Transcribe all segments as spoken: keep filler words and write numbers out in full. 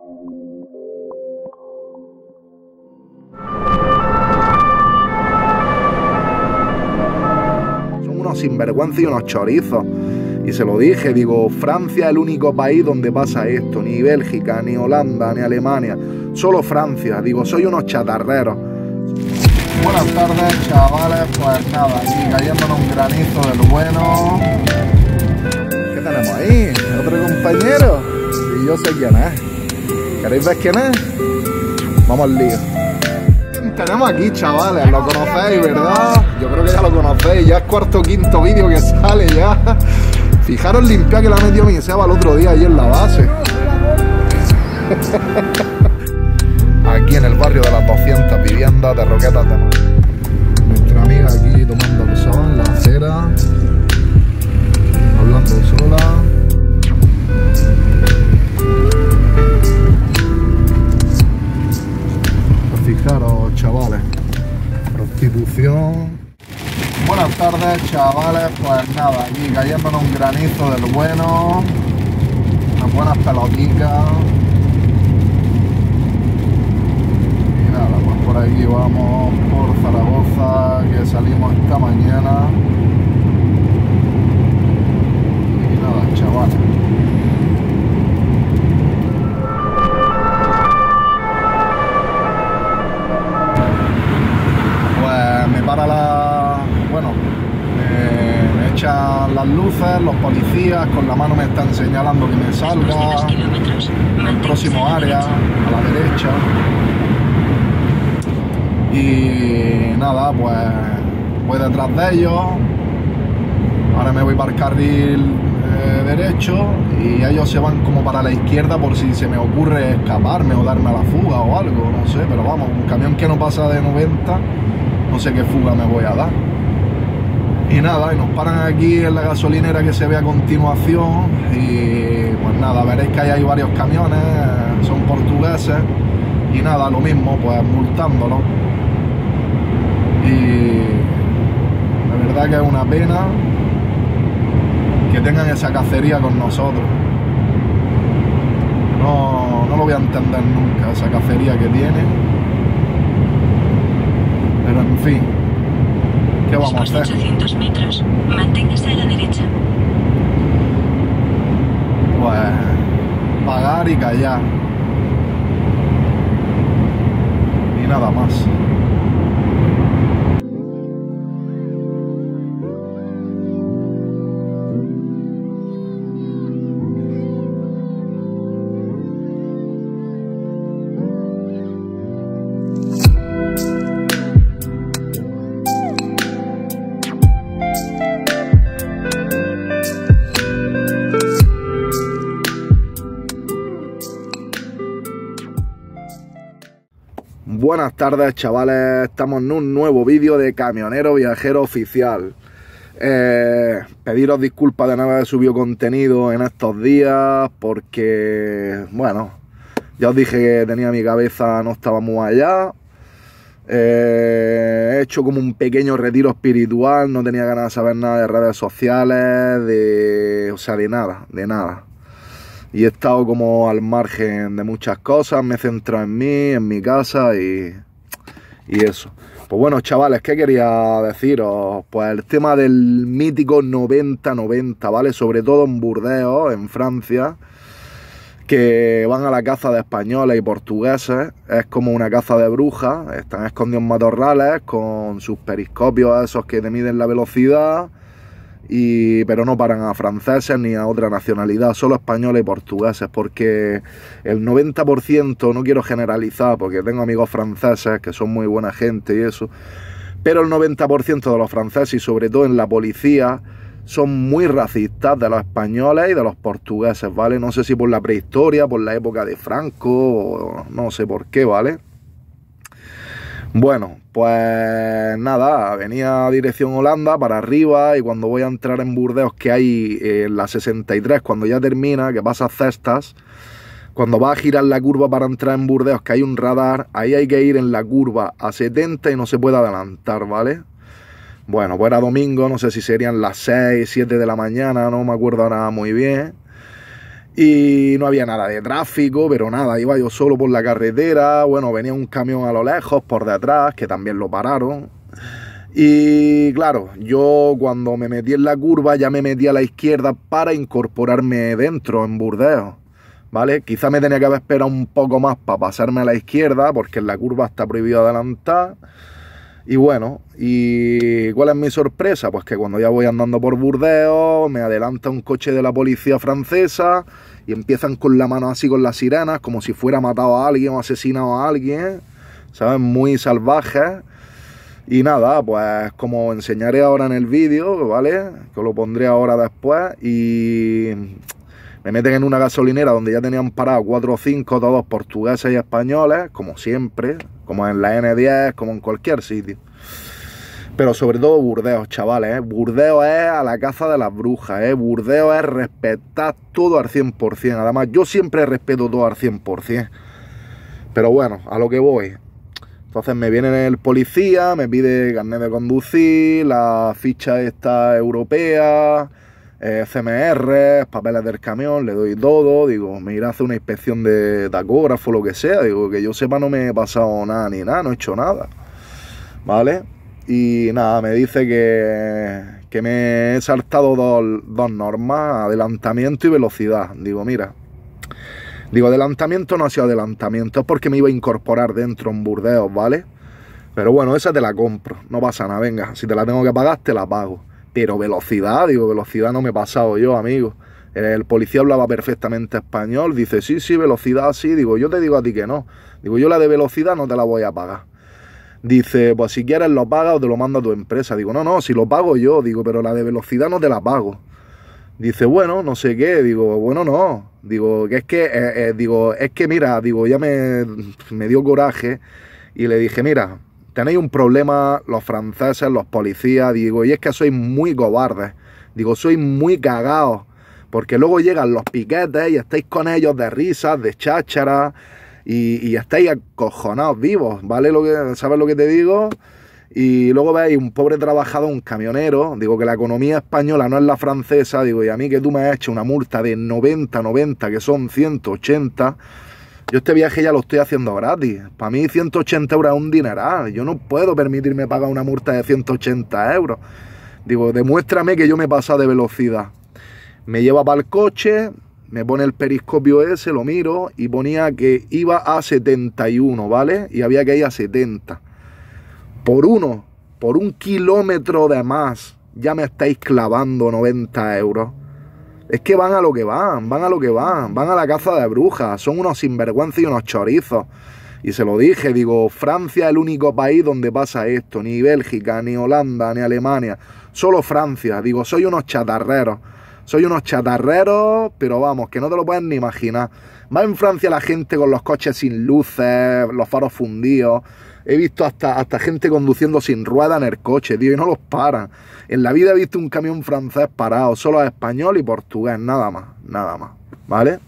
Son unos sinvergüenzas y unos chorizos. Y se lo dije, digo, Francia es el único país donde pasa esto, ni Bélgica, ni Holanda, ni Alemania, solo Francia. Digo, soy unos chatarreros. Buenas tardes, chavales, pues nada, aquí cayéndonos un granizo del bueno. ¿Qué tenemos ahí? ¿Otro compañero? Y yo sé quién es. ¿Queréis ver quién es? Vamos al lío. Tenemos aquí, chavales, lo conocéis, ¿verdad? Yo creo que ya lo conocéis, ya es cuarto o quinto vídeo que sale ya. Fijaros limpia que la metió mi Seba el otro día ahí en la base. Aquí en el barrio de las doscientas viviendas de Roquetas de Mar. Nuestra amiga aquí tomando el sol en la acera, hablando sola. Pues fijaros, chavales, prostitución. Buenas tardes, chavales, pues nada, aquí cayéndonos un granizo del bueno, unas buenas peloticas. Y nada, pues por aquí vamos, por Zaragoza, que salimos esta mañana. Y nada, chavales. Pues me para la... bueno, eh, me echan las luces, los policías con la mano me están señalando que me salga en el próximo área, a la derecha. Y nada, pues voy detrás de ellos. Ahora me voy para el carril eh, derecho y ellos se van como para la izquierda por si se me ocurre escaparme o darme a la fuga o algo, no sé, pero vamos, un camión que no pasa de noventa, no sé qué fuga me voy a dar. Y nada, y nos paran aquí en la gasolinera que se ve a continuación y pues nada, veréis que ahí hay varios camiones, son portugueses y nada, lo mismo, pues multándolos. Y la verdad que es una pena que tengan esa cacería con nosotros. No, no lo voy a entender nunca, esa cacería que tienen. Pero en fin, ¿qué vamos a hacer? ochocientos metros, manténgase a la derecha. Pues pagar y callar. Y nada más. Buenas tardes, chavales, estamos en un nuevo vídeo de Camionero Viajero Oficial. Eh, pediros disculpas de no haber subido contenido en estos días porque, bueno, ya os dije que tenía mi cabeza, no estaba muy allá. Eh, he hecho como un pequeño retiro espiritual, no tenía ganas de saber nada de redes sociales, de, o sea, de nada, de nada. Y he estado como al margen de muchas cosas, me he centrado en mí, en mi casa y, y eso. Pues bueno, chavales, ¿qué quería deciros? Pues el tema del mítico noventa noventa, ¿vale? Sobre todo en Burdeos, en Francia, que van a la caza de españoles y portugueses. Es como una caza de brujas, están escondidos en matorrales con sus periscopios esos que te miden la velocidad. Y, pero no paran a franceses ni a otra nacionalidad, solo españoles y portugueses, porque el noventa por ciento, no quiero generalizar porque tengo amigos franceses que son muy buena gente y eso, pero el noventa por ciento de los franceses y sobre todo en la policía son muy racistas de los españoles y de los portugueses, ¿vale? No sé si por la prehistoria, por la época de Franco, o no sé por qué, ¿vale? Bueno, pues nada, venía a dirección Holanda para arriba y cuando voy a entrar en Burdeos, que hay en eh, la sesenta y tres, cuando ya termina, que pasa Cestas, cuando va a girar la curva para entrar en Burdeos, que hay un radar, ahí hay que ir en la curva a setenta y no se puede adelantar, ¿vale? Bueno, pues era domingo, no sé si serían las seis, siete de la mañana, no me acuerdo ahora muy bien. Y no había nada de tráfico, pero nada, iba yo solo por la carretera. Bueno, venía un camión a lo lejos por detrás, que también lo pararon. Y claro, yo cuando me metí en la curva ya me metí a la izquierda para incorporarme dentro, en Burdeos, ¿vale? Quizá me tenía que haber esperado un poco más para pasarme a la izquierda, porque en la curva está prohibido adelantar. Y bueno, ¿y cuál es mi sorpresa? Pues que cuando ya voy andando por Burdeos, me adelanta un coche de la policía francesa y empiezan con la mano así con las sirenas, como si fuera matado a alguien o asesinado a alguien, ¿sabes? Muy salvajes. Y nada, pues como enseñaré ahora en el vídeo, ¿vale? Que lo pondré ahora después. Y me meten en una gasolinera donde ya tenían parado cuatro o cinco, todos portugueses y españoles, como siempre, como en la ene diez, como en cualquier sitio. Pero sobre todo Burdeos, chavales, ¿eh? Burdeos es a la caza de las brujas, ¿eh? Burdeos es respetar todo al cien por cien. Además, yo siempre respeto todo al cien por cien. Pero bueno, a lo que voy. Entonces me viene el policía, me pide carnet de conducir, la ficha esta europea, eh, ce eme erre, papeles del camión, le doy todo, digo, me irá a hacer una inspección de tacógrafo, lo que sea, digo, que yo sepa no me he pasado nada ni nada, no he hecho nada, ¿vale? Y nada, me dice que, que me he saltado dos, dos normas, adelantamiento y velocidad, digo, mira... Digo, adelantamiento no ha sido adelantamiento, es porque me iba a incorporar dentro en Burdeos, ¿vale? Pero bueno, esa te la compro, no pasa nada, venga, si te la tengo que pagar, te la pago. Pero velocidad, digo, velocidad no me he pasado yo, amigo. El policía hablaba perfectamente español, dice, sí, sí, velocidad, sí. Digo, yo te digo a ti que no. Digo, yo la de velocidad no te la voy a pagar. Dice, pues si quieres lo pagas o te lo manda a tu empresa. Digo, no, no, si lo pago yo, digo, pero la de velocidad no te la pago. Dice, bueno, no sé qué, digo, bueno, no, digo, que es que, eh, eh, digo, es que mira, digo, ya me, me dio coraje y le dije, mira, tenéis un problema los franceses, los policías, digo, y es que sois muy cobardes, digo, sois muy cagados, porque luego llegan los piquetes y estáis con ellos de risas, de cháchara, y, y estáis acojonados vivos, ¿vale? Lo que, ¿sabes lo que te digo? Y luego veis un pobre trabajador, un camionero, digo que la economía española no es la francesa, digo, y a mí que tú me has hecho una multa de noventa, noventa, que son ciento ochenta, yo este viaje ya lo estoy haciendo gratis. Para mí ciento ochenta euros es un dineral, yo no puedo permitirme pagar una multa de ciento ochenta euros. Digo, demuéstrame que yo me he pasado de velocidad. Me lleva para el coche, me pone el periscopio ese, lo miro, y ponía que iba a setenta y uno, ¿vale? Y había que ir a setenta. Por uno, por un kilómetro de más, ya me estáis clavando noventa euros. Es que van a lo que van, van a lo que van, van a la caza de brujas, son unos sinvergüenzas y unos chorizos. Y se lo dije, digo, Francia es el único país donde pasa esto, ni Bélgica, ni Holanda, ni Alemania, solo Francia. Digo, soy unos chatarreros, soy unos chatarreros, pero vamos, que no te lo puedes ni imaginar. Va en Francia la gente con los coches sin luces, los faros fundidos. He visto hasta, hasta gente conduciendo sin rueda en el coche, tío, y no los paran. En la vida he visto un camión francés parado, solo español y portugués, nada más, nada más, ¿vale?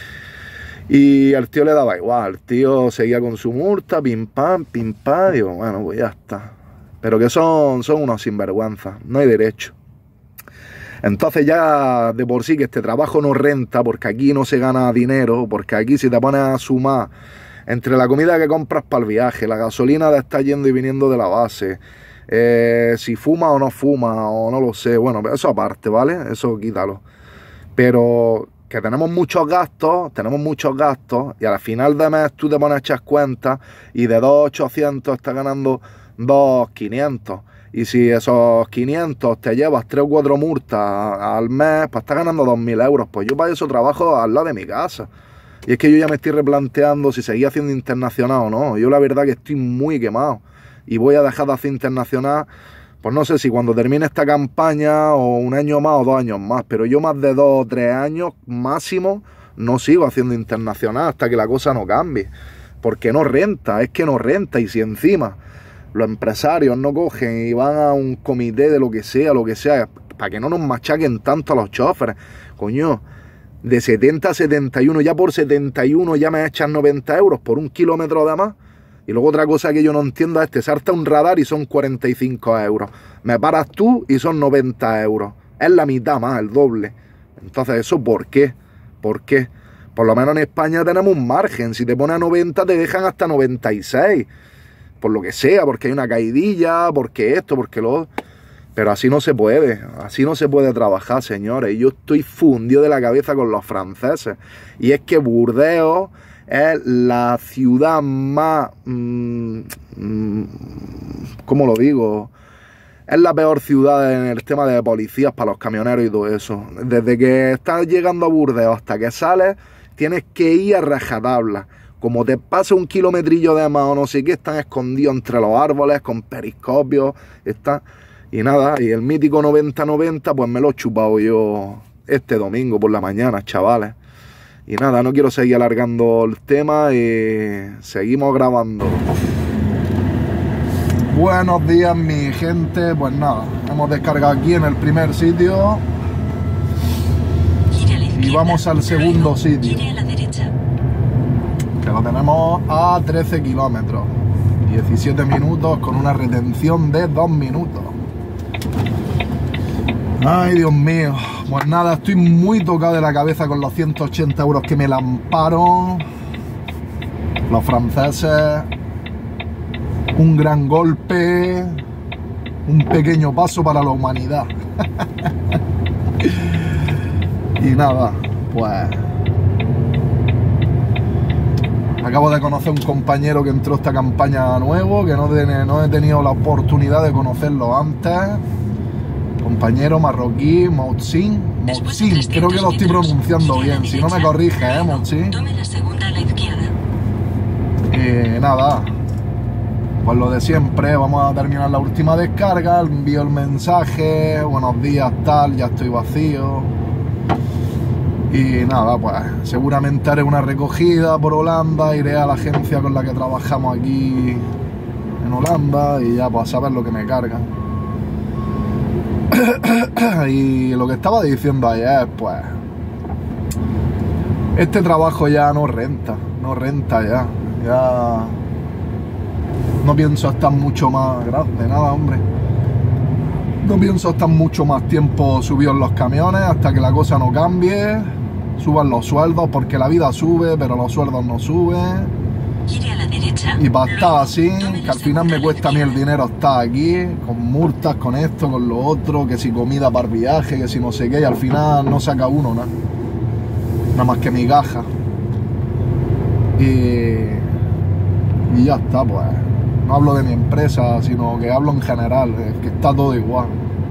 Y al tío le daba igual, el tío seguía con su multa, pim pam, pim pam, digo, bueno, pues ya está. Pero que son, son unos sinvergüenzas, no hay derecho. Entonces ya de por sí que este trabajo no renta, porque aquí no se gana dinero, porque aquí si te pones a sumar entre la comida que compras para el viaje, la gasolina de estar yendo y viniendo de la base, eh, si fuma o no fuma, o no lo sé, bueno, eso aparte, ¿vale? Eso quítalo. Pero que tenemos muchos gastos, tenemos muchos gastos, y al final de mes tú te pones a echar cuentas, y de dos mil ochocientos estás ganando dos mil quinientos. Y si esos quinientos te llevas tres o cuatro multas al mes, pues estás ganando dos mil euros. Pues yo para eso trabajo al lado de mi casa. Y es que yo ya me estoy replanteando si seguir haciendo internacional o no. Yo la verdad que estoy muy quemado. Y voy a dejar de hacer internacional, pues no sé si cuando termine esta campaña o un año más o dos años más. Pero yo más de dos o tres años máximo no sigo haciendo internacional hasta que la cosa no cambie. Porque no renta, es que no renta. Y si encima los empresarios no cogen y van a un comité de lo que sea, lo que sea, para que no nos machaquen tanto a los choferes. Coño, de setenta a setenta y uno, ya por setenta y uno ya me echan noventa euros por un kilómetro de más. Y luego otra cosa que yo no entiendo es, te salta un radar y son cuarenta y cinco euros. Me paras tú y son noventa euros. Es la mitad más, el doble. Entonces, ¿eso por qué? ¿Por qué? Por lo menos en España tenemos un margen. Si te pones a noventa te dejan hasta noventa y seis. Por lo que sea, porque hay una caidilla, porque esto, porque lo... Pero así no se puede, así no se puede trabajar, señores. Y yo estoy fundido de la cabeza con los franceses. Y es que Burdeos es la ciudad más... Mmm, ¿Cómo lo digo? Es la peor ciudad en el tema de policías para los camioneros y todo eso. Desde que estás llegando a Burdeos hasta que sales, tienes que ir a rajatabla. Como te pasa un kilometrillo de más o no sé qué, están escondidos entre los árboles con periscopios. Están... Y nada, y el mítico noventa noventa, pues me lo he chupado yo este domingo por la mañana, chavales. Y nada, no quiero seguir alargando el tema y seguimos grabando. Buenos días, mi gente. Pues nada, hemos descargado aquí en el primer sitio y vamos al segundo sitio, que lo tenemos a trece kilómetros, diecisiete minutos con una retención de dos minutos. Ay, Dios mío. Pues nada, estoy muy tocado de la cabeza con los ciento ochenta euros que me lamparon los franceses. Un gran golpe, un pequeño paso para la humanidad. Y nada, pues acabo de conocer un compañero que entró a esta campaña nuevo, que no, tiene, no he tenido la oportunidad de conocerlo antes. Compañero marroquí, Moutsin. Moutsin, creo que lo estoy pronunciando bien. Si no me corrige, ¿eh, Moutsin? Y nada, pues lo de siempre, vamos a terminar la última descarga. Envío el mensaje, buenos días, tal, ya estoy vacío. Y nada, pues seguramente haré una recogida por Holanda, iré a la agencia con la que trabajamos aquí en Holanda y ya pues a saber lo que me cargan. Y lo que estaba diciendo ayer, pues este trabajo ya no renta, no renta ya, ya no pienso estar mucho más grande, nada, hombre. No pienso estar mucho más tiempo subido en los camiones hasta que la cosa no cambie, suban los sueldos, porque la vida sube, pero los sueldos no suben. Y para estar así, que al final me cuesta a mí el dinero estar aquí, con multas, con esto, con lo otro, que si comida para el viaje, que si no sé qué, y al final no saca uno nada, nada más que mi caja. Y, y ya está, pues. No hablo de mi empresa, sino que hablo en general, es que está todo igual.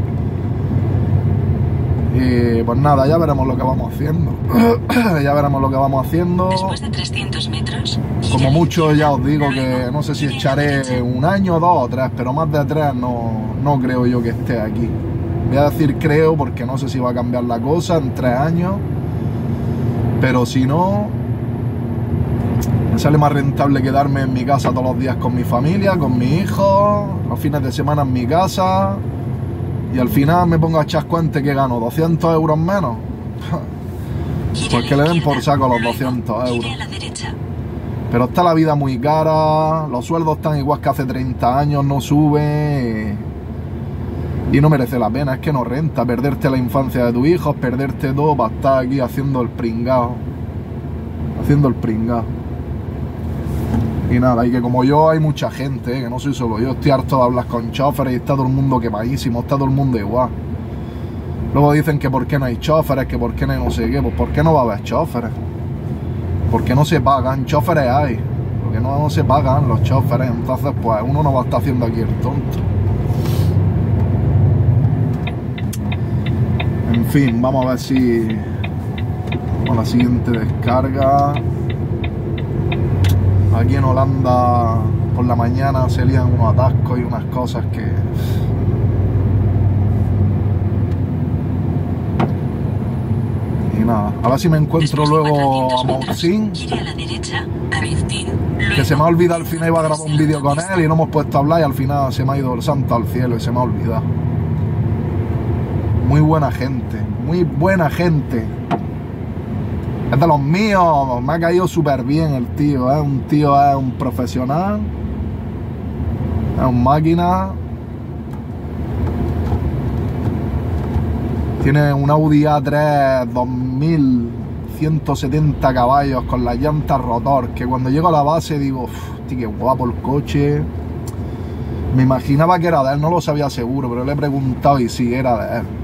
Y pues nada, ya veremos lo que vamos haciendo. Ya veremos lo que vamos haciendo. Después de trescientos metros. Como mucho ya os digo que no sé si echaré un año, dos o tres, pero más de tres no, no creo yo que esté aquí. Voy a decir creo porque no sé si va a cambiar la cosa en tres años. Pero si no, me sale más rentable quedarme en mi casa todos los días con mi familia, con mi hijo, los fines de semana en mi casa. Y al final me pongo a echar cuenta que gano doscientos euros menos. Pues que le den por saco los doscientos euros. Pero está la vida muy cara, los sueldos están igual que hace treinta años, no suben. Y no merece la pena, es que no renta perderte la infancia de tus hijos, perderte todo para estar aquí haciendo el pringao. Haciendo el pringao. Y nada, y que como yo hay mucha gente, ¿eh? Que no soy solo yo, estoy harto de hablar con choferes y está todo el mundo quemadísimo, está todo el mundo igual. Luego dicen que por qué no hay choferes, que por qué no hay no sé qué, pues por qué no va a haber choferes. Porque no se pagan, choferes hay, porque no, no se pagan los choferes, entonces pues uno no va a estar haciendo aquí el tonto. En fin, vamos a ver si con la siguiente descarga. Aquí en Holanda por la mañana se lían unos atascos y unas cosas que... Y nada, a ver si me encuentro luego a Moutsin, que se me ha olvidado al final, iba a grabar un vídeo con él y no hemos puesto a hablar y al final se me ha ido el santo al cielo y se me ha olvidado. Muy buena gente, muy buena gente. Es de los míos, me ha caído súper bien el tío, ¿eh? Un tío es un profesional, es un máquina. Tiene un Audi A tres dos mil ciento setenta caballos con las llantas rotor, que cuando llego a la base digo, tío, qué guapo el coche. Me imaginaba que era de él, no lo sabía seguro, pero le he preguntado y sí, era de él.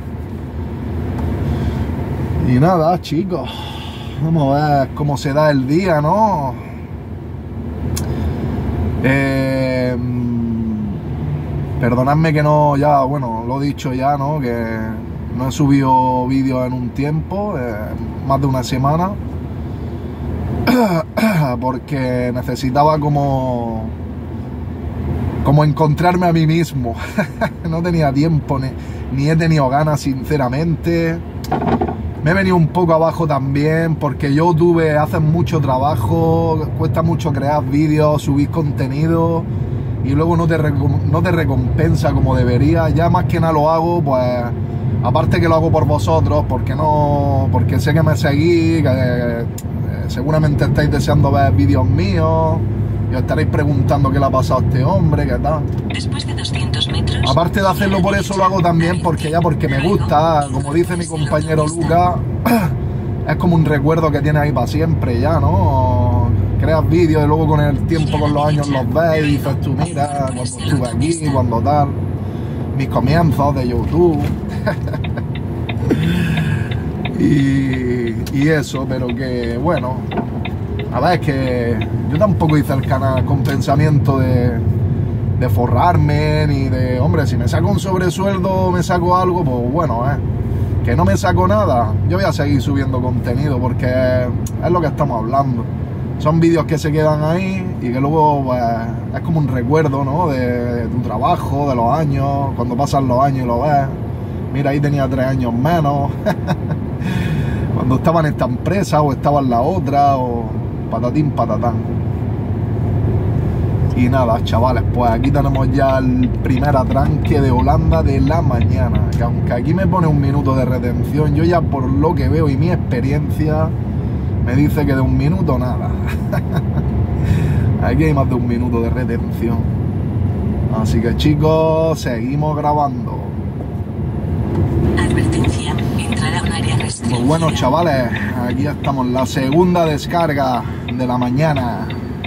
Y nada, chicos, vamos a ver cómo se da el día, ¿no? Eh, perdonadme que no, ya, bueno, lo he dicho ya, ¿no? Que no he subido vídeos en un tiempo, eh, más de una semana, porque necesitaba como, como encontrarme a mí mismo. No tenía tiempo, ni, ni he tenido ganas, sinceramente. Me he venido un poco abajo también, porque YouTube hace mucho trabajo, cuesta mucho crear vídeos, subir contenido, y luego no te, no te recompensa como debería. Ya más que nada lo hago, pues, aparte que lo hago por vosotros, porque no, porque sé que me seguís, que eh, seguramente estáis deseando ver vídeos míos, y os estaréis preguntando qué le ha pasado a este hombre, qué tal. Después de doscientos metros. Aparte de hacerlo por eso, lo hago también porque ya porque me gusta, como dice mi compañero Lucas, es como un recuerdo que tienes ahí para siempre ya, ¿no? Creas vídeos y luego con el tiempo, con los años los ves y dices tú, mira, cuando estuve aquí, cuando tal, mis comienzos de YouTube. y, y eso, pero que bueno, a ver, es que yo tampoco hice el canal con pensamiento de, de forrarme, ni de, hombre, si me saco un sobresueldo, me saco algo, pues bueno, eh. Que no me saco nada, yo voy a seguir subiendo contenido, porque es lo que estamos hablando. Son vídeos que se quedan ahí y que luego, pues, es como un recuerdo, ¿no? De, de tu trabajo, de los años, cuando pasan los años y lo ves. Mira, ahí tenía tres años menos. Cuando estaba en esta empresa o estaba en la otra, o patatín, patatán. Y nada, chavales, pues aquí tenemos ya el primer atranque de Holanda de la mañana. Que aunque aquí me pone un minuto de retención, yo ya por lo que veo y mi experiencia me dice que de un minuto nada. Aquí hay más de un minuto de retención. Así que chicos, seguimos grabando. Advertencia, entrará un área restringida. Pues bueno, chavales, aquí estamos, la segunda descarga de la mañana.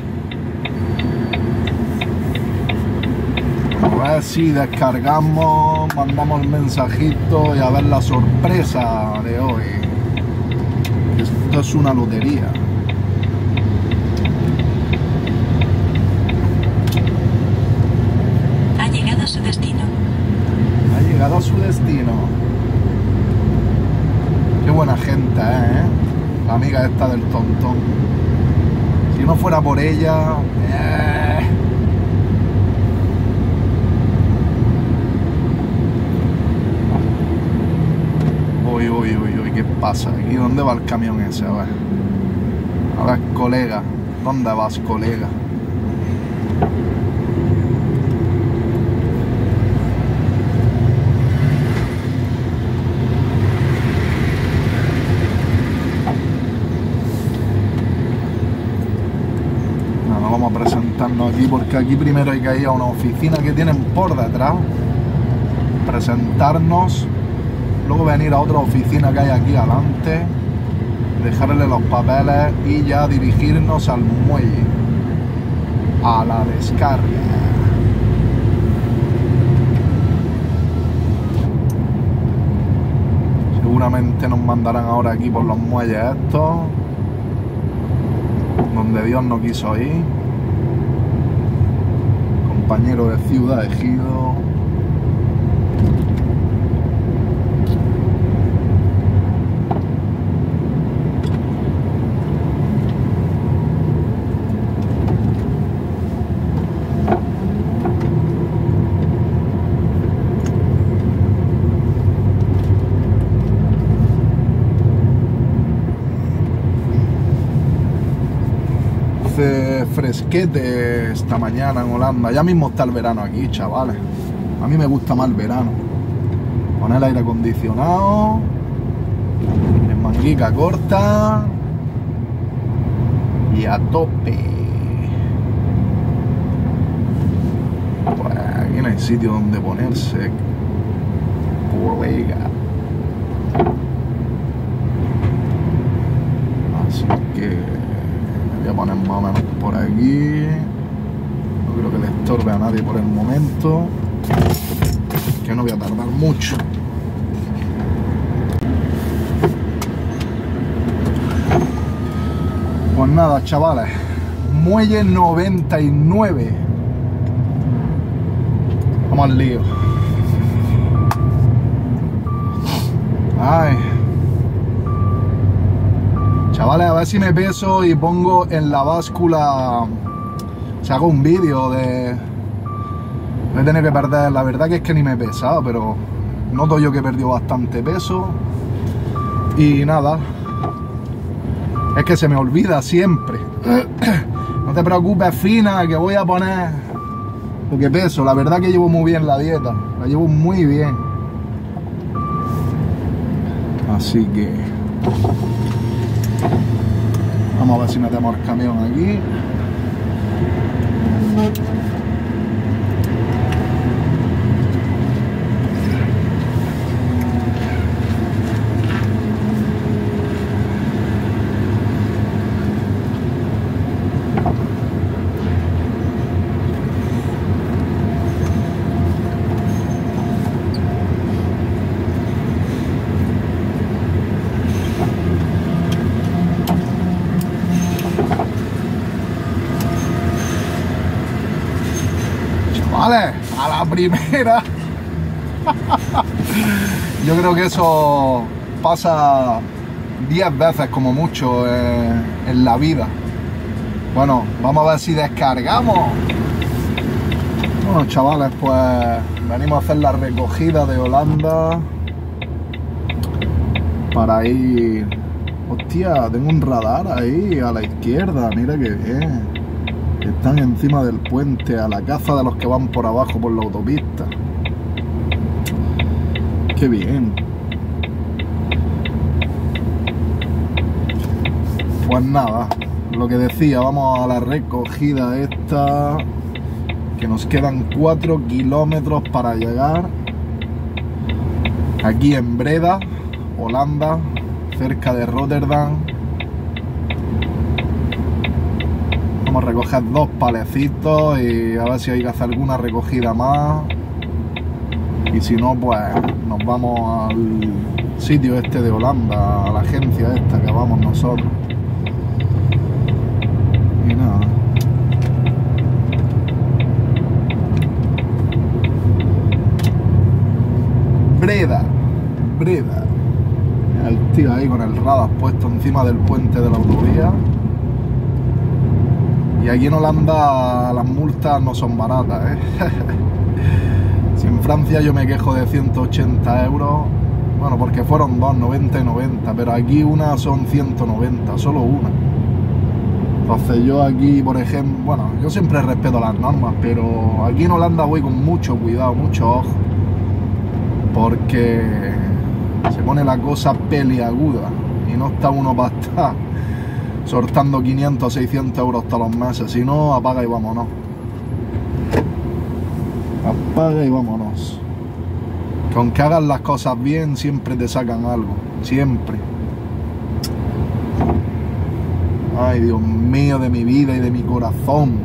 A ver si descargamos, mandamos el mensajito y a ver la sorpresa de hoy. Esto es una lotería. Ha llegado a su destino. Ha llegado a su destino. Qué buena gente, ¿eh? La amiga esta del tontón. Si no fuera por ella... Eh. Uy, uy, uy, uy, ¿qué pasa? ¿Aquí dónde va el camión ese? A ver. A ver, colega. ¿Dónde vas, colega? No, no vamos a presentarnos aquí porque aquí primero hay que ir a una oficina que tienen por detrás. Presentarnos. Luego venir a otra oficina que hay aquí adelante, dejarle los papeles y ya dirigirnos al muelle, a la descarga. Seguramente nos mandarán ahora aquí por los muelles estos, donde Dios no quiso ir. Compañero de Ciudad Ejido. Fresquete esta mañana en Holanda. Ya mismo está el verano aquí, chavales. A mí me gusta más el verano. Poner el aire acondicionado, en manguica corta y a tope. Pues aquí no hay sitio donde ponerse, colega. Así que voy a poner más o menos por aquí. No creo que le estorbe a nadie por el momento, que no voy a tardar mucho. Pues nada, chavales, muelle noventa y nueve. Vamos al lío. Ay. Chavales, a ver si me peso y pongo en la báscula. O sea, hago un vídeo de... Voy a tener que perder, la verdad que es que ni me he pesado, pero noto yo que he perdido bastante peso. Y nada, es que se me olvida siempre. No te preocupes, Fina, que voy a poner lo que peso. La verdad que llevo muy bien la dieta, la llevo muy bien. Así que vamos a ver si metemos el camión aquí. Vale, a la primera. Yo creo que eso pasa diez veces como mucho eh, en la vida. Bueno, vamos a ver si descargamos. Bueno, chavales, pues venimos a hacer la recogida de Holanda para ir... Hostia, tengo un radar ahí a la izquierda, mira que bien. Están encima del puente, a la caza de los que van por abajo por la autopista. Qué bien. Pues nada, lo que decía, vamos a la recogida esta, que nos quedan cuatro kilómetros para llegar aquí en Breda, Holanda, cerca de Rotterdam. Vamos a recoger dos palecitos y a ver si hay que hacer alguna recogida más. Y si no, pues nos vamos al sitio este de Holanda, a la agencia esta que vamos nosotros. Y nada. Breda, Breda. El tío ahí con el radar puesto encima del puente de la autovía. Y aquí en Holanda las multas no son baratas, ¿eh? Si en Francia yo me quejo de ciento ochenta euros, bueno, porque fueron dos, noventa y noventa, pero aquí una son ciento noventa, solo una. Entonces yo aquí, por ejemplo, bueno, yo siempre respeto las normas, pero aquí en Holanda voy con mucho cuidado, mucho ojo, porque se pone la cosa peliaguda y no está uno para estar sortando quinientos, seiscientos euros todos los meses, si no, apaga y vámonos. Apaga y vámonos. Con que hagas las cosas bien, siempre te sacan algo, siempre. Ay, Dios mío, de mi vida y de mi corazón.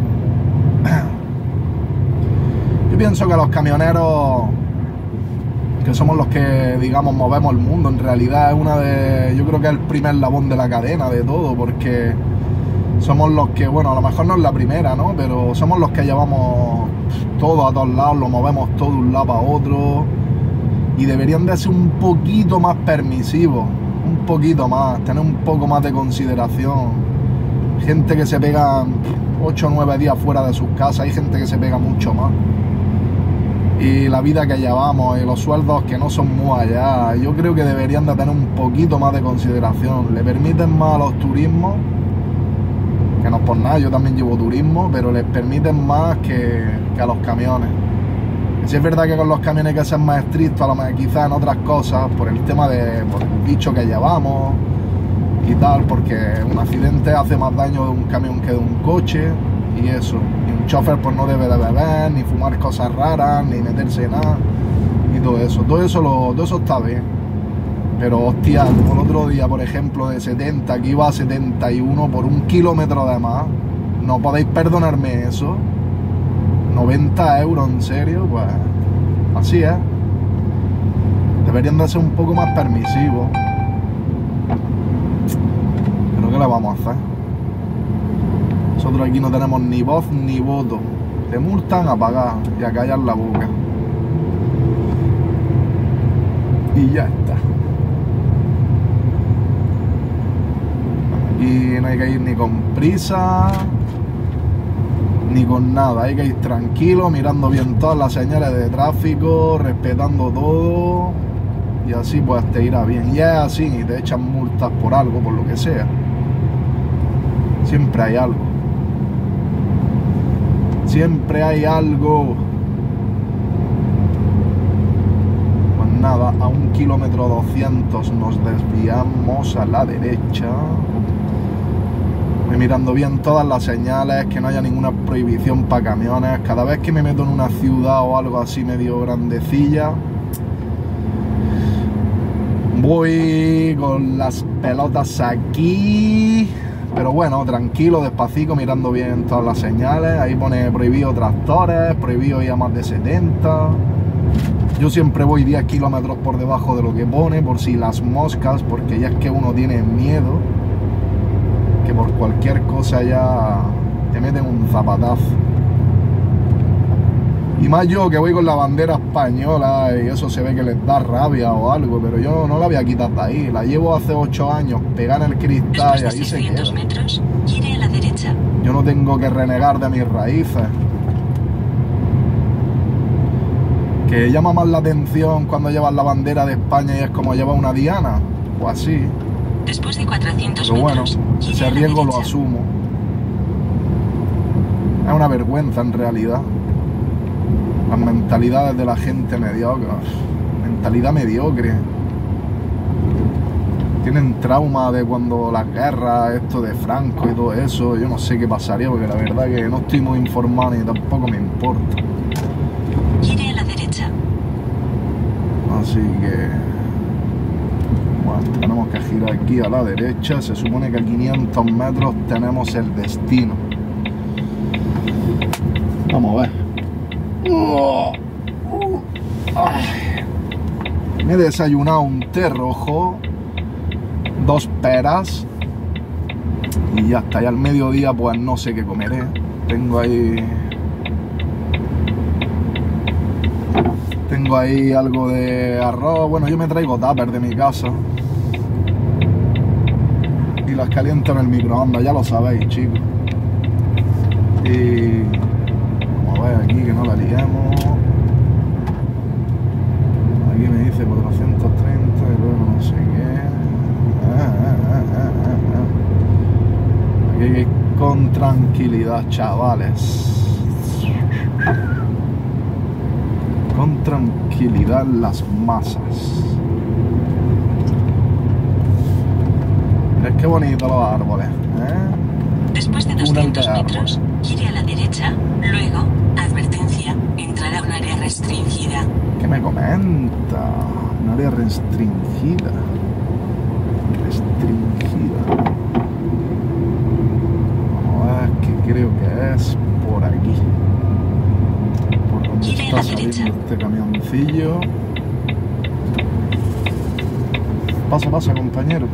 Yo pienso que los camioneros, que somos los que, digamos, movemos el mundo, en realidad es una de... Yo creo que es el primer labón de la cadena de todo, porque somos los que, bueno, a lo mejor no es la primera, ¿no? Pero somos los que llevamos todo a todos lados, lo movemos todo de un lado a otro, y deberían de ser un poquito más permisivos, un poquito más, tener un poco más de consideración. Gente que se pega ocho o nueve días fuera de sus casas, hay gente que se pega mucho más. Y la vida que llevamos y los sueldos que no son muy allá, yo creo que deberían de tener un poquito más de consideración. Le permiten más a los turismos, que no es por nada, yo también llevo turismo, pero les permiten más que, que a los camiones. Y si es verdad que con los camiones hay que ser más estrictos, a lo mejor quizás en otras cosas, por el tema de por el bicho que llevamos y tal, porque un accidente hace más daño de un camión que de un coche, y eso. Y un chofer pues no debe de beber, ni fumar cosas raras, ni meterse en nada, y todo eso. Todo eso, lo, todo eso está bien. Pero hostia, como el otro día, por ejemplo, de setenta, que iba a setenta y uno por un kilómetro de más, no podéis perdonarme eso. noventa euros, en serio, pues así es. Deberían de ser un poco más permisivos. Pero ¿qué le vamos a hacer? Nosotros aquí no tenemos ni voz ni voto. Te multan a pagar y a callar la boca. Y ya está. Aquí no hay que ir ni con prisa ni con nada, hay que ir tranquilo, mirando bien todas las señales de tráfico, respetando todo, y así pues te irá bien. Y es así, y te echan multas por algo, por lo que sea. Siempre hay algo. Siempre hay algo. Pues nada, a un kilómetro doscientos nos desviamos a la derecha. Voy mirando bien todas las señales, que no haya ninguna prohibición para camiones. Cada vez que me meto en una ciudad o algo así medio grandecilla, voy con las pelotas aquí. Pero bueno, tranquilo, despacito, mirando bien todas las señales. Ahí pone prohibido tractores, prohibido ir a más de setenta. Yo siempre voy diez kilómetros por debajo de lo que pone, por si las moscas, porque ya es que uno tiene miedo que por cualquier cosa ya te meten un zapatazo. Y más yo, que voy con la bandera española, y eso se ve que les da rabia o algo, pero yo no la voy a quitar de ahí. La llevo hace ocho años, pegada en el cristal, y ahí se queda. Metros, gire a la derecha. Yo no tengo que renegar de mis raíces. Que llama más la atención cuando llevas la bandera de España y es como lleva una diana, o así. Después de cuatrocientos Pero bueno, metros, ese riesgo lo asumo. Es una vergüenza en realidad. Las mentalidades de la gente mediocre. Mentalidad mediocre. Tienen trauma de cuando las guerras, esto de Franco y todo eso. Yo no sé qué pasaría, porque la verdad que no estoy muy informado ni tampoco me importa. Gire a la derecha. Así que... bueno, tenemos que girar aquí a la derecha. Se supone que a quinientos metros tenemos el destino. Vamos a ver. Uh, uh, Me he desayunado un té rojo, dos peras, y ya está. Y al mediodía pues no sé qué comeré. Tengo ahí... Tengo ahí algo de arroz. Bueno, yo me traigo tupper de mi casa y las caliento en el microondas, ya lo sabéis, chicos. Y vamos a ver aquí que no la liemos. Aquí me dice cuatrocientos treinta y luego no sé qué. Ah, ah, ah, ah, ah. Aquí hay que ir con tranquilidad, chavales. Con tranquilidad las masas. Mirad qué bonitos los árboles, ¿eh? Después de doscientos metros, gire a la derecha. Luego, advertencia, entrará a un área restringida. ¿Qué me comenta? Un área restringida. Restringida. Vamos a ver, que creo que es por aquí. Por donde Gire a está la saliendo derecha. este camioncillo. Pasa, pasa, compañero.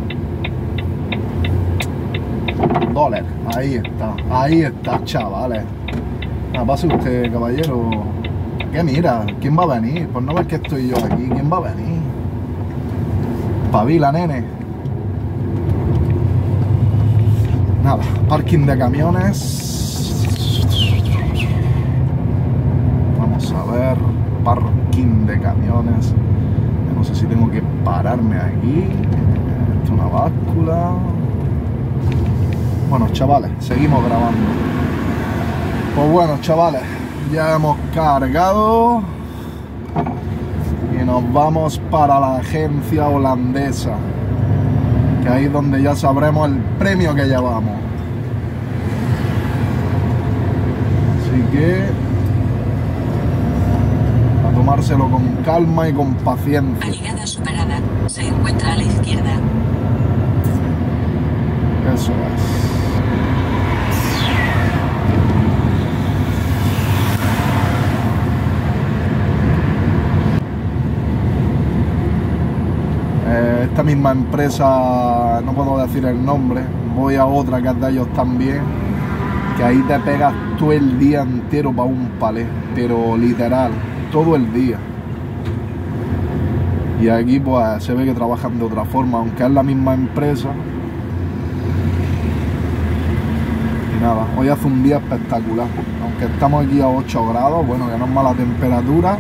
Dólar, ahí está, ahí está, chavales. Ah, pase usted, caballero. ¿Qué mira? ¿Quién va a venir? Pues no ves que estoy yo aquí. ¿Quién va a venir? Pavila, nene. Nada, parking de camiones. Vamos a ver, parking de camiones. Yo no sé si tengo que pararme aquí. Esto es una báscula. Bueno, chavales, seguimos grabando. Pues bueno, chavales, ya hemos cargado y nos vamos para la agencia holandesa, que ahí es donde ya sabremos el premio que llevamos. Así que a tomarse tomárselo con calma y con paciencia. Llegada superada, se encuentra a la izquierda. Eso es. Esta misma empresa, no puedo decir el nombre, voy a otra que es de ellos también, que ahí te pegas todo el día entero para un palé, pero literal, todo el día. Y aquí pues se ve que trabajan de otra forma, aunque es la misma empresa. Y nada, hoy hace un día espectacular, aunque estamos aquí a ocho grados, bueno, que no es mala temperatura.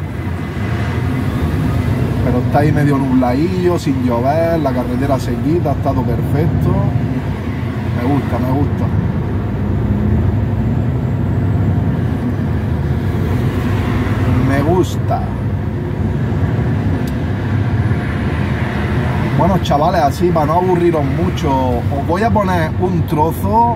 Pero está ahí medio nubladillo, sin llover, la carretera sequita, ha estado perfecto. Me gusta, me gusta. Me gusta. Bueno, chavales, así para no aburriros mucho, os voy a poner un trozo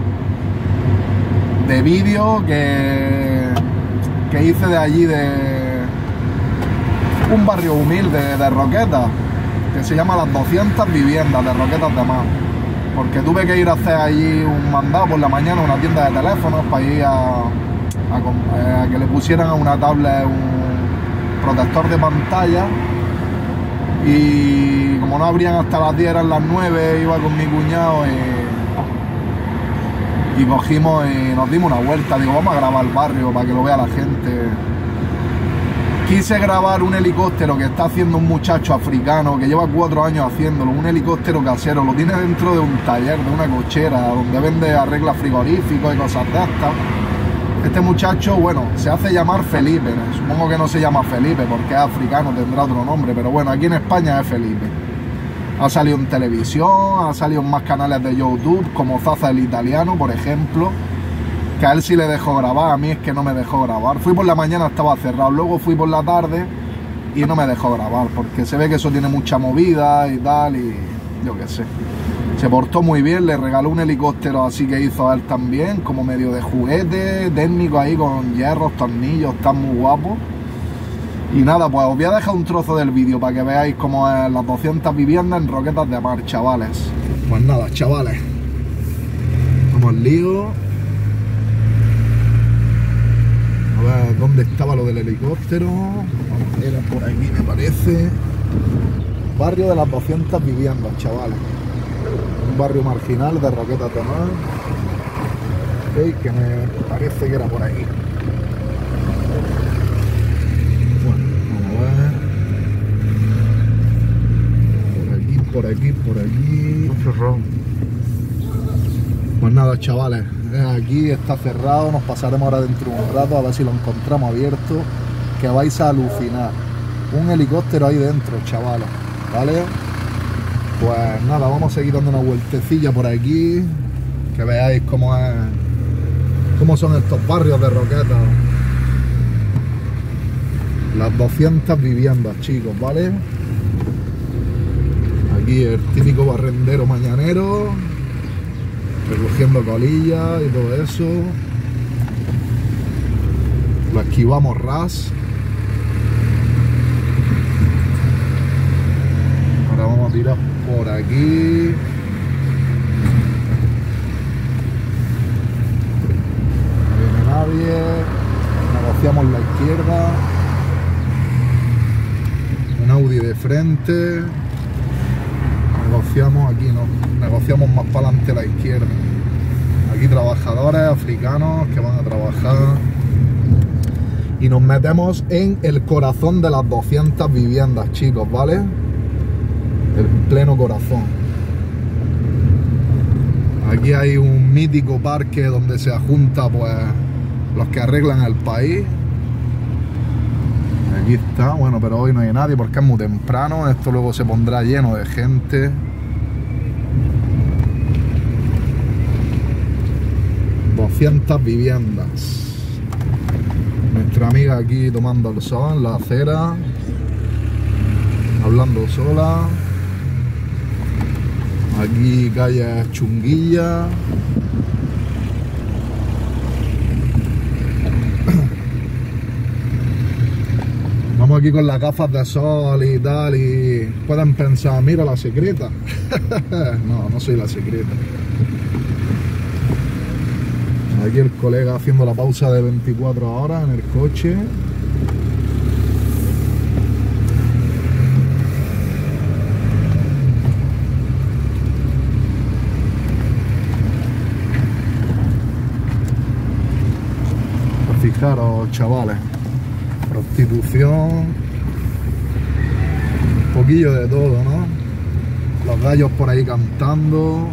de vídeo que, que hice de allí, de un barrio humilde de Roquetas, que se llama Las doscientas Viviendas de Roquetas de Mar, porque tuve que ir a hacer allí un mandado por la mañana a una tienda de teléfonos para ir a, a, a que le pusieran a una tablet un protector de pantalla, y como no abrían hasta las diez, eran las nueve, iba con mi cuñado y, y cogimos y nos dimos una vuelta. Digo, vamos a grabar el barrio para que lo vea la gente. Quise grabar un helicóptero que está haciendo un muchacho africano que lleva cuatro años haciéndolo, un helicóptero casero, lo tiene dentro de un taller, de una cochera, donde vende arreglos frigoríficos y cosas de estas. Este muchacho, bueno, se hace llamar Felipe, ¿no? Supongo que no se llama Felipe porque es africano, tendrá otro nombre, pero bueno, aquí en España es Felipe. Ha salido en televisión, ha salido en más canales de YouTube, como Zaza el Italiano, por ejemplo. Que a él sí le dejó grabar, a mí es que no me dejó grabar. Fui por la mañana, estaba cerrado, luego fui por la tarde y no me dejó grabar, porque se ve que eso tiene mucha movida y tal, y yo qué sé. Se portó muy bien, le regaló un helicóptero así que hizo a él también, como medio de juguete, técnico ahí con hierros, tornillos, está muy guapo. Y nada, pues os voy a dejar un trozo del vídeo para que veáis cómo es Las doscientas Viviendas en Roquetas de Mar, chavales. Pues nada, chavales, vamos al lío. A ver, ¿dónde estaba lo del helicóptero? Era por aquí, me parece. Barrio de Las doscientas Viviendas, chavales. Un barrio marginal de Roquetas de Mar. ¿Veis? Que me parece que era por aquí. Bueno, vamos a ver. Por aquí, por aquí, por aquí. Pues nada, chavales. Aquí está cerrado, nos pasaremos ahora dentro de un rato a ver si lo encontramos abierto, que vais a alucinar. Un helicóptero ahí dentro, chavales, ¿vale? Pues nada, vamos a seguir dando una vueltecilla por aquí, que veáis cómo es, cómo son estos barrios de Roquetas. Las doscientas Viviendas, chicos, ¿vale? Aquí el típico barrendero mañanero, recogiendo colillas y todo eso. Lo esquivamos ras. Ahora vamos a tirar por aquí. No viene nadie. Negociamos la izquierda. Un Audi de frente. Negociamos aquí, no. Negociamos más para adelante a la izquierda. Aquí trabajadores africanos que van a trabajar. Y nos metemos en el corazón de las doscientas viviendas, chicos, ¿vale? El pleno corazón. Aquí hay un mítico parque donde se junta, pues, los que arreglan el país. Aquí está, bueno, pero hoy no hay nadie porque es muy temprano. Esto luego se pondrá lleno de gente. doscientas viviendas. Nuestra amiga aquí tomando el sol en la acera, hablando sola. Aquí calle Chunguilla. Vamos aquí con las gafas de sol y tal, y pueden pensar, mira la secreta. No, no soy la secreta. Aquí el colega haciendo la pausa de veinticuatro horas en el coche. Pues fijaros, chavales, prostitución, un poquillo de todo, ¿no? Los gallos por ahí cantando.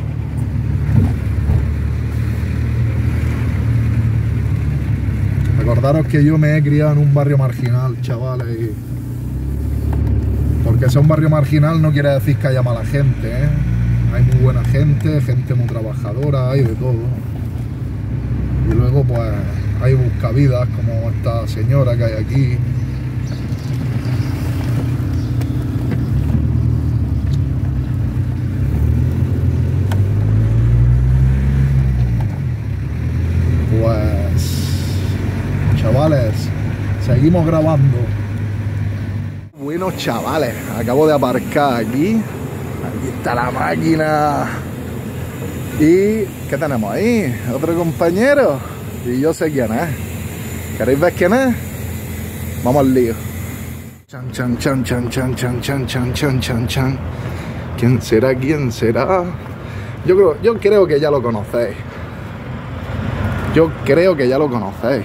Recordaros que yo me he criado en un barrio marginal, chavales, y porque sea un barrio marginal no quiere decir que haya mala gente, ¿eh? Hay muy buena gente, gente muy trabajadora, hay de todo. Y luego pues hay buscavidas como esta señora que hay aquí. Pues, chavales, seguimos grabando. Bueno, chavales, acabo de aparcar aquí. Aquí está la máquina. ¿Y qué tenemos ahí? Otro compañero. Y yo sé quién es. ¿Queréis ver quién es? Vamos al lío. Chan, chan, chan, chan, chan, chan, chan, chan, chan, chan, chan. ¿Quién será? ¿Quién será? Yo creo, yo creo que ya lo conocéis. Yo creo que ya lo conocéis.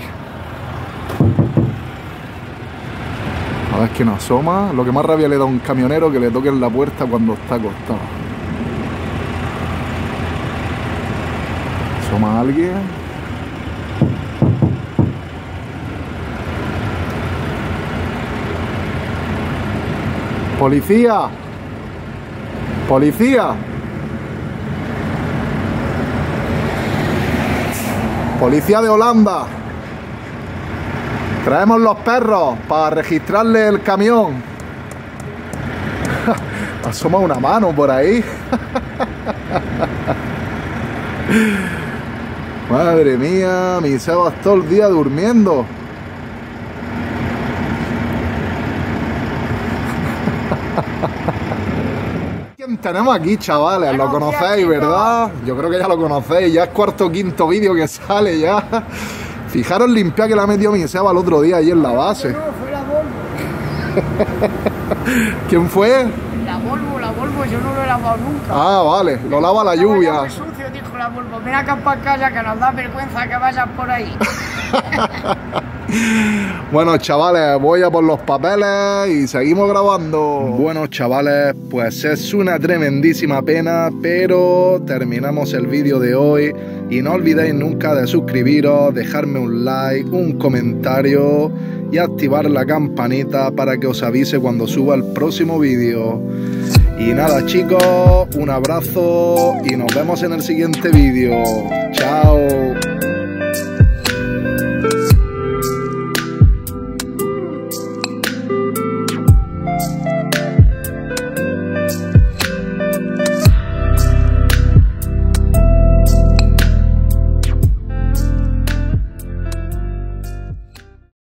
A ver quién asoma. Lo que más rabia le da a un camionero que le toquen la puerta cuando está acostado. ¿Asoma alguien? ¡Policía! ¡Policía! Policía de Holanda. Traemos los perros para registrarle el camión. Asoma una mano por ahí. Madre mía, mi Sebas todo el día durmiendo. ¿Quién tenemos aquí, chavales? Lo conocéis, ¿verdad? Yo creo que ya lo conocéis. Ya es cuarto o quinto vídeo que sale ya. Fijaros limpiar que la metió mi Seba el otro día ahí en la base. No, fue la Volvo. ¿Quién fue? La Volvo, la Volvo, yo no lo he lavado nunca. Ah, vale, lo lava la lluvia. Muy sucio, dijo la Volvo. Ven acá para casa que nos da vergüenza que vayas por ahí. Bueno, chavales, voy a por los papeles y seguimos grabando. Bueno, chavales, pues es una tremendísima pena, pero terminamos el vídeo de hoy. Y no olvidéis nunca de suscribiros, dejarme un like, un comentario y activar la campanita para que os avise cuando suba el próximo vídeo. Y nada, chicos, un abrazo y nos vemos en el siguiente vídeo. Chao.